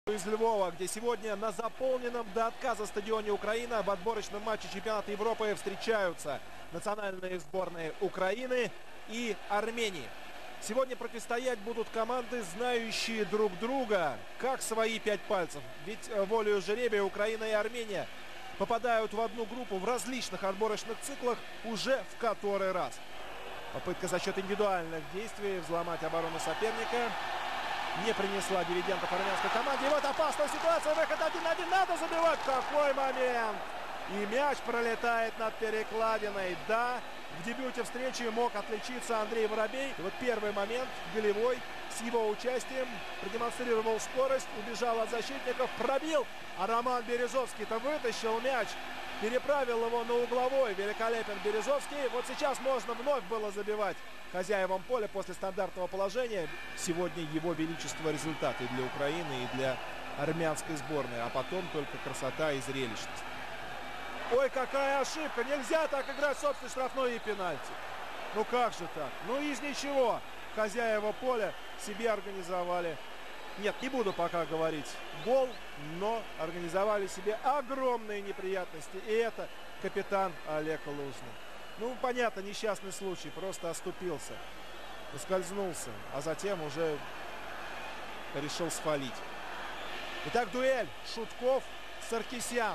Из Львова, где сегодня на заполненном до отказа стадионе Украина в отборочном матче чемпионата Европы встречаются национальные сборные Украины и Армении. Сегодня противостоять будут команды, знающие друг друга, как свои 5 пальцев. Ведь волею жеребия Украина и Армения попадают в одну группу в различных отборочных циклах уже в который раз. Попытка за счет индивидуальных действий взломать оборону соперника не принесла дивидендов армянской команде. И вот опасная ситуация, выход 1-1, надо забивать. Какой момент! И мяч пролетает над перекладиной. Да, в дебюте встречи мог отличиться Андрей Воробей. И вот первый момент, голевой, с его участием, продемонстрировал скорость, убежал от защитников, пробил. А Роман Березовский-то вытащил мяч, переправил его на угловой. Великолепен Березовский. Вот сейчас можно вновь было забивать хозяевам поля после стандартного положения. Сегодня его величество результаты для Украины и для армянской сборной. А потом только красота и зрелищность. Ой, какая ошибка! Нельзя так играть собственный штрафной и пенальти. Ну как же так? Ну из ничего хозяева поля себе организовали. Нет, не буду пока говорить гол, но организовали себе огромные неприятности. И это капитан Олег Лужный. Ну, понятно, несчастный случай, просто оступился, поскользнулся, а затем уже решил свалить. Итак, дуэль Шутков-Саркисян.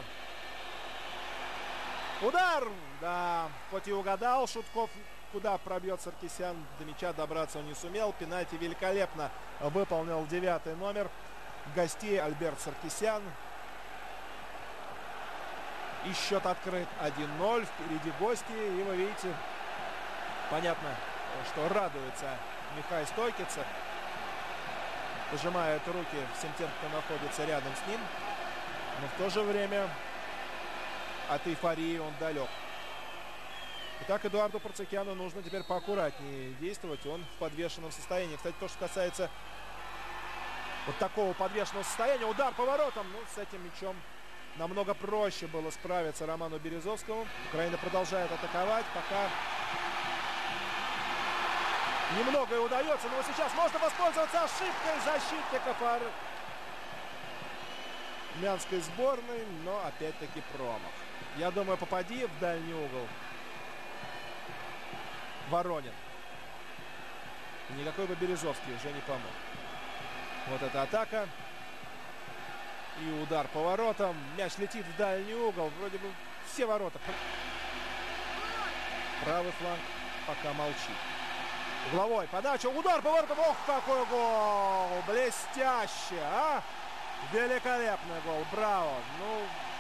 Удар! Да, хоть и угадал Шутков, куда пробьет Саркисян, до мяча добраться он не сумел. Пенальти великолепно выполнил 9-й номер гостей Альберт Саркисян. И счет открыт 1-0. Впереди гости. И вы видите, понятно, что радуется Михай Стойкица. Пожимает руки всем тем, кто находится рядом с ним. Но в то же время от эйфории он далек. Итак, Эдуарду Парцикяну нужно теперь поаккуратнее действовать. Он в подвешенном состоянии. Кстати, то, что касается вот такого подвешенного состояния. Удар поворотом. Ну, с этим мячом намного проще было справиться Роману Березовскому. Украина продолжает атаковать. Пока немного и удается. Но сейчас можно воспользоваться ошибкой защитников армянской сборной. Но опять-таки промах. Я думаю, попади в дальний угол Воронин. Никакой бы Березовский уже не помог. Вот эта атака. И удар по воротам. Мяч летит в дальний угол. Вроде бы все ворота. Правый фланг пока молчит. Угловой подача. Удар по воротам. Ох, какой гол! Блестяще, а? Великолепный гол. Браво. Ну,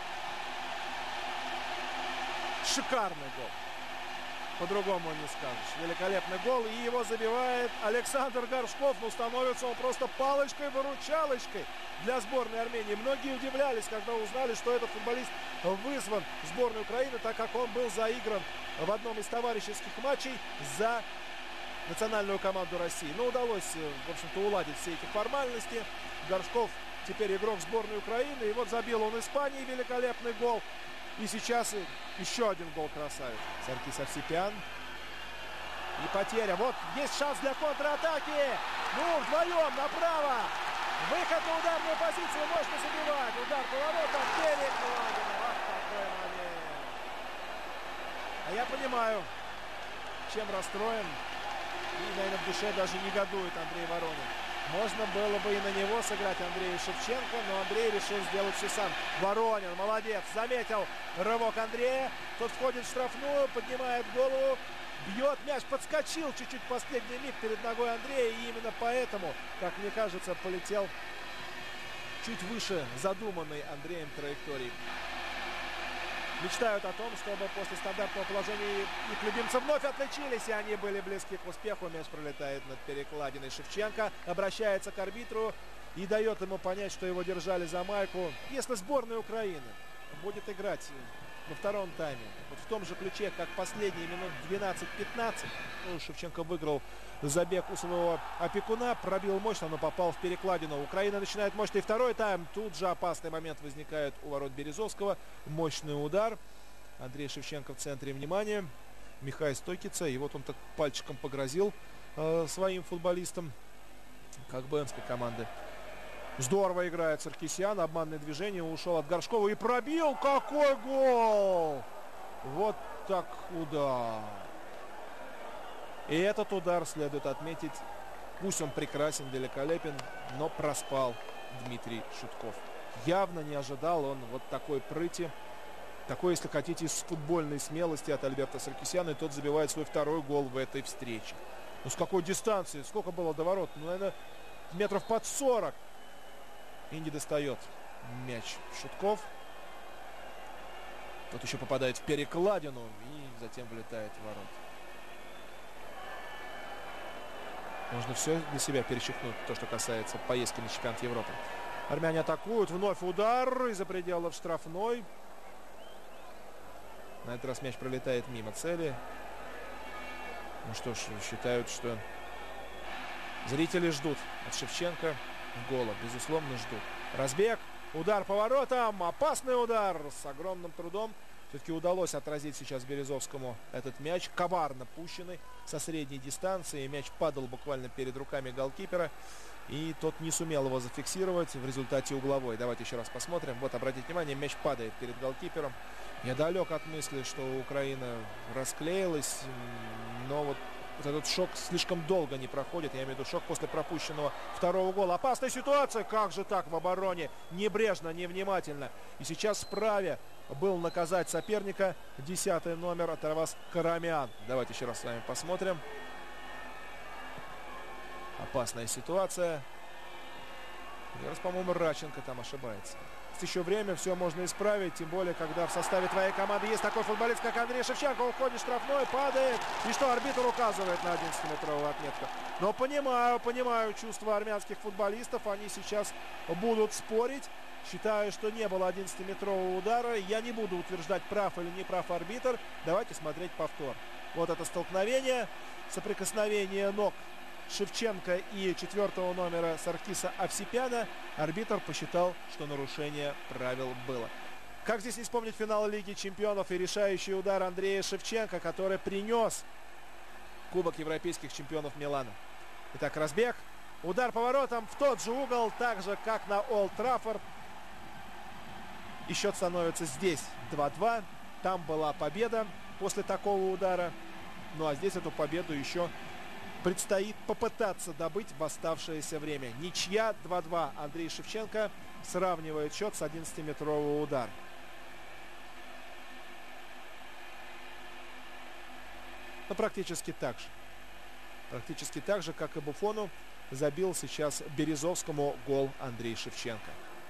шикарный гол. По-другому не скажешь. Великолепный гол. И его забивает Александр Горшков. Ну, становится он просто палочкой-выручалочкой для сборной Армении. Многие удивлялись, когда узнали, что этот футболист вызван в сборную Украины, так как он был заигран в одном из товарищеских матчей за национальную команду России. Но удалось, в общем-то, уладить все эти формальности. Горшков теперь игрок сборной Украины. И вот забил он Испании великолепный гол. И сейчас еще один гол красавец. Саркис Овсепян. И потеря. Вот есть шанс для контратаки. Ну, вдвоем направо. Выход на ударную позицию. Можно забивать. Удар по воротам. Перекладина. Ах, какой момент. А я понимаю, чем расстроен. И, наверное, в душе даже негодует Андрей Воронин. Можно было бы и на него сыграть Андрею Шевченко, но Андрей решил сделать все сам. Воронин, молодец, заметил рывок Андрея. Тот входит в штрафную, поднимает голову, бьет мяч, подскочил чуть-чуть в последний миг перед ногой Андрея. И именно поэтому, как мне кажется, полетел чуть выше задуманной Андреем траектории. Мечтают о том, чтобы после стандартного положения их любимцы вновь отличились, и они были близки к успеху. Мяч пролетает над перекладиной. Шевченко обращается к арбитру и дает ему понять, что его держали за майку. Если сборная Украины будет играть во втором тайме вот в том же ключе, как последние минут 12-15, ну, Шевченко выиграл забег у своего опекуна, пробил мощно, но попал в перекладину. Украина начинает мощный второй тайм. Тут же опасный момент возникает у ворот Березовского. Мощный удар. Андрей Шевченко в центре внимания. Михай Стойкица. И вот он так пальчиком погрозил своим футболистам, как бы команды Здорово играет Саркисян. Обманное движение. Ушел от Горшкова и пробил. Какой гол! Вот так удар. И этот удар следует отметить. Пусть он прекрасен, великолепен, но проспал Дмитрий Шутков. Явно не ожидал он вот такой прыти. Такой, если хотите, из футбольной смелости от Альберто Саркисяна. И тот забивает свой второй гол в этой встрече. Ну с какой дистанции? Сколько было до ворот? Ну, наверное, метров под 40. И не достает мяч Шутков. Тот еще попадает в перекладину и затем вылетает в ворот. Можно все для себя перечеркнуть, то, что касается поездки на чемпионат Европы. Армяне атакуют. Вновь удар из-за пределов штрафной. На этот раз мяч пролетает мимо цели. Ну что ж, считают, что зрители ждут от Шевченко гола. Безусловно, ждут. Разбег. Удар по воротам. Опасный удар. С огромным трудом. Все-таки удалось отразить сейчас Березовскому этот мяч. Коварно пущенный со средней дистанции. Мяч падал буквально перед руками голкипера. И тот не сумел его зафиксировать в результате угловой. Давайте еще раз посмотрим. Вот, обратите внимание, мяч падает перед голкипером. Я далек от мысли, что Украина расклеилась. Но вот этот шок слишком долго не проходит. Я имею в виду шок после пропущенного второго гола. Опасная ситуация. Как же так в обороне? Небрежно, невнимательно. И сейчас вправе был наказать соперника. 10-й номер Атарвас Карамян. Давайте еще раз с вами посмотрим. Опасная ситуация. Раз, по-моему, Радченко там ошибается. Есть еще время, все можно исправить. Тем более, когда в составе твоей команды есть такой футболист, как Андрей Шевченко. Уходит штрафной, падает. И что, арбитр указывает на 11-метровую отметку. Но понимаю чувства армянских футболистов. Они сейчас будут спорить. Считаю, что не было 11-метрового удара. Я не буду утверждать, прав или не прав арбитр. Давайте смотреть повтор. Вот это столкновение, соприкосновение ног Шевченко и 4-го номера Саркиса Овсепяна. Арбитр посчитал, что нарушение правил было. Как здесь не вспомнить финал Лиги Чемпионов и решающий удар Андрея Шевченко, который принес Кубок Европейских Чемпионов Милана. Итак, разбег. Удар по воротам в тот же угол, так же, как на Олд Траффорд. И счет становится здесь 2-2. Там была победа после такого удара. Ну а здесь эту победу еще предстоит попытаться добыть в оставшееся время. Ничья 2-2. Андрей Шевченко сравнивает счет с 11-метрового удара. Но практически так же. Практически так же, как и Буфону, забил сейчас Березовскому гол Андрей Шевченко.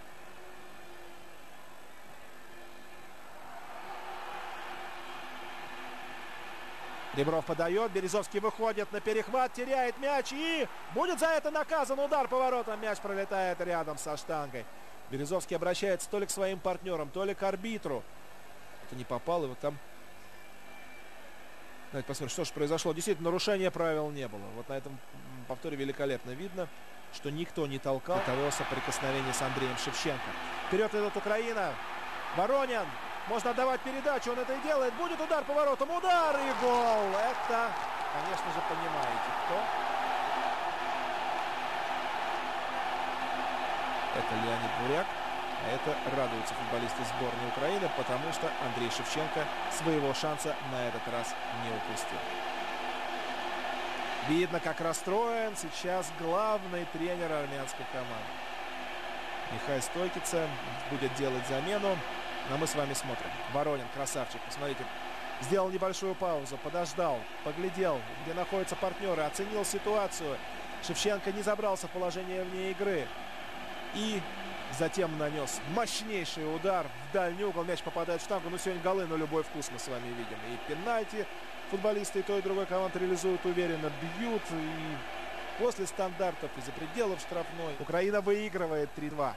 Ребров подает, Березовский выходит на перехват, теряет мяч и будет за это наказан. Удар по воротам, мяч пролетает рядом со штангой. Березовский обращается то ли к своим партнерам, то ли к арбитру. Это не попал, и вот там... Давайте посмотрим, что же произошло. Действительно, нарушения правил не было. Вот на этом повторе великолепно видно, что никто не толкал того соприкосновения с Андреем Шевченко. Вперед идет Украина. Воронин. Можно отдавать передачу, он это и делает. Будет удар по воротам, удар и гол. Это, конечно же, понимаете, кто? Это Леонид Буряк. А это радуются футболисты сборной Украины, потому что Андрей Шевченко своего шанса на этот раз не упустил. Видно, как расстроен сейчас главный тренер армянской команды. Михаил Стойкица будет делать замену. Но мы с вами смотрим. Воронин, красавчик. Посмотрите, сделал небольшую паузу, подождал, поглядел, где находятся партнеры, оценил ситуацию. Шевченко не забрался в положение вне игры. И затем нанес мощнейший удар в дальний угол. Мяч попадает в штангу. Но сегодня голы на любой вкус мы с вами видим. И пенальти футболисты и той, и другой команды реализуют уверенно, бьют. И после стандартов из-за пределов штрафной Украина выигрывает 3-2.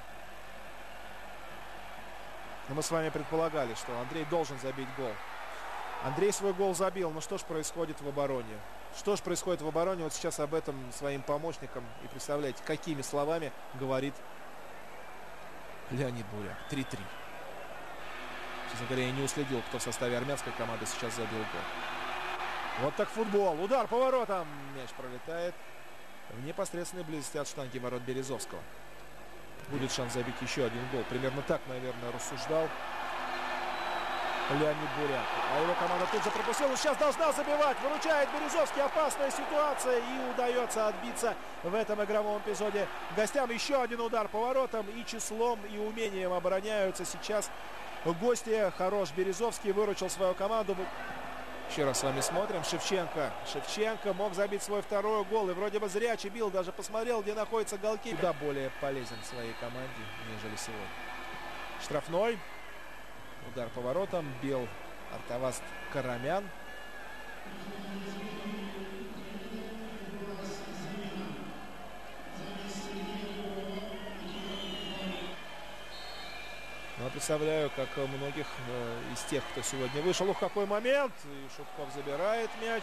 Но мы с вами предполагали, что Андрей должен забить гол. Андрей свой гол забил. Но что ж происходит в обороне? Что ж происходит в обороне? Вот сейчас об этом своим помощникам. И представляете, какими словами говорит Леонид Буряк. 3-3. Честно говоря, я не уследил, кто в составе армянской команды сейчас забил гол. Вот так футбол. Удар по воротам. Мяч пролетает в непосредственной близости от штанги ворот Березовского. будет шанс забить еще один гол. Примерно так, наверное, рассуждал Леонид Бурят. А его команда тут же пропустила. Сейчас должна забивать. Выручает Березовский. Опасная ситуация. И удается отбиться в этом игровом эпизоде гостям. Еще один удар по воротам. И числом, и умением обороняются сейчас гости. Хорош Березовский. Выручил свою команду. Еще раз с вами смотрим. Шевченко мог забить свой второй гол. И вроде бы зрячий бил. Даже посмотрел, где находится голкипер. Куда более полезен своей команде, нежели сегодня. Штрафной. Удар по воротам. Бил Артаваст Карамян. Но представляю, как многих из тех, кто сегодня вышел. Ух, какой момент! И Шубков забирает мяч.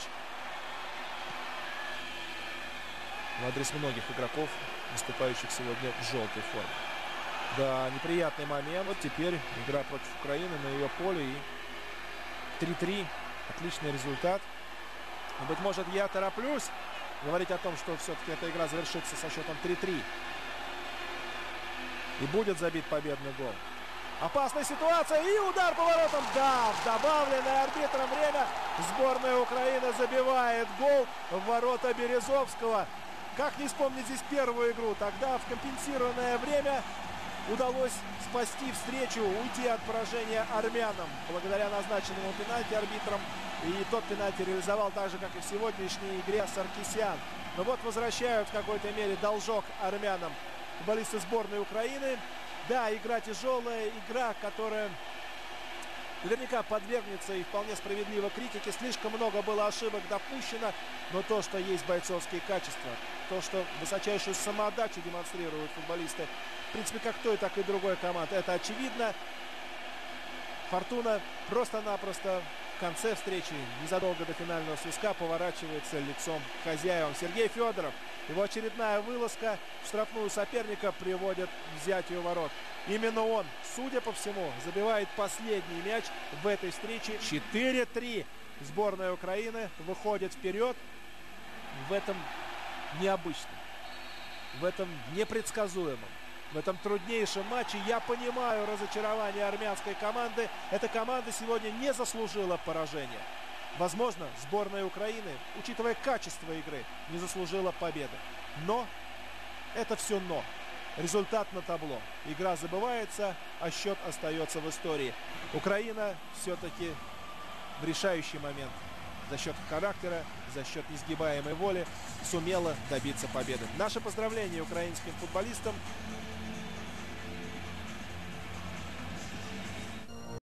В адрес многих игроков, выступающих сегодня в желтой форме. Да, неприятный момент. Вот теперь игра против Украины на ее поле. И 3-3. Отличный результат. Но, быть может, я тороплюсь говорить о том, что все-таки эта игра завершится со счетом 3-3. И будет забит победный гол. Опасная ситуация и удар по воротам. Да, в добавленное арбитром время сборная Украины забивает гол в ворота Березовского. Как не вспомнить здесь первую игру. Тогда в компенсированное время удалось спасти встречу, уйти от поражения армянам. Благодаря назначенному пенальти арбитром. И тот пенальти реализовал так же, как и в сегодняшней игре Саркисян. Но вот возвращают в какой-то мере должок армянам футболисты сборной Украины. Да, игра тяжелая, игра, которая наверняка подвергнется и вполне справедливо критике. Слишком много было ошибок допущено, но то, что есть бойцовские качества, то, что высочайшую самоотдачу демонстрируют футболисты, в принципе, как той, так и другой команды, это очевидно. Фортуна просто-напросто в конце встречи, незадолго до финального свистка, поворачивается лицом к хозяевам. Сергей Федоров. Его очередная вылазка в штрафную соперника приводит к взятию ворот. Именно он, судя по всему, забивает последний мяч в этой встрече. 4-3. Сборная Украины выходит вперед в этом необычном, в этом непредсказуемом, в этом труднейшем матче. Я понимаю разочарование армянской команды. Эта команда сегодня не заслужила поражения. Возможно, сборная Украины, учитывая качество игры, не заслужила победы. Но, это все но. Результат на табло. Игра забывается, а счет остается в истории. Украина все-таки в решающий момент за счет характера, за счет несгибаемой воли сумела добиться победы. Наше поздравление украинским футболистам.